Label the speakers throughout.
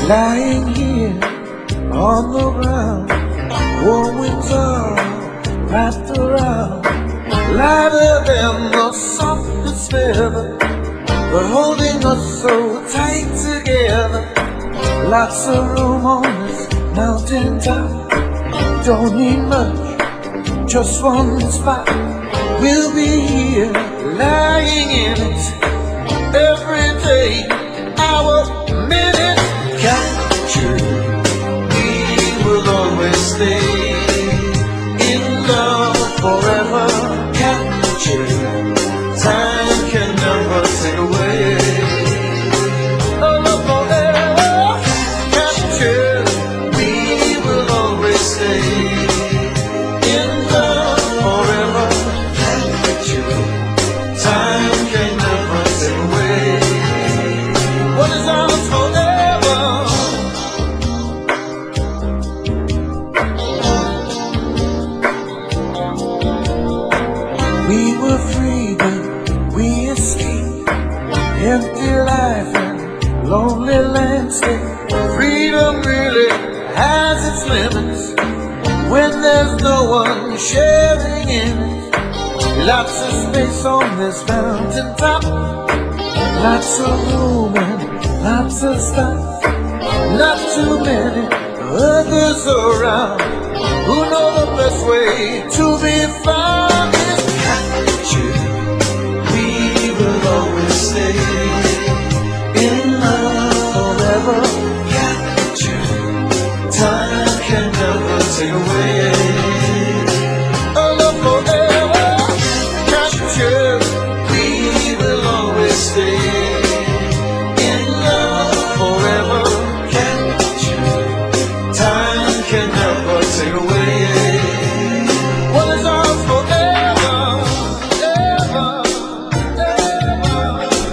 Speaker 1: lying here on the ground. Warm winds are wrapped around, lighter than the softest feather, but holding us so tight together. Lots of room on this mountain top. Don't need much, just one spot. We'll be here, lying in it, every day, hour, minute. Captured, we will always stay in love forever. Captured, time can never take away. Oh, love forever. Captured, we will always stay in love forever. Captured, time can never take away. What is ours forever? We were free, but we escaped empty life and lonely landscape. Freedom really has its limits when there's no one sharing in it. Lots of space on this mountain top, lots of room and lots of stuff. Not too many others around who know the best way to be found. Is captured, we will always stay in love forever. Captured, time can never take away. A love forever. Captured, we will always stay in love forever. Captured, time can never take away. What is ours forever, ever, ever.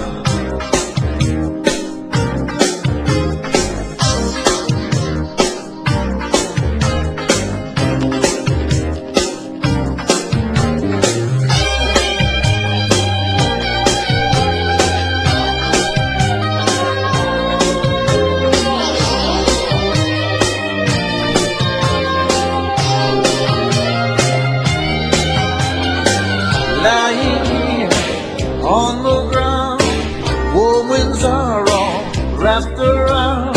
Speaker 1: Lying here on the ground, warm winds are all wrapped around.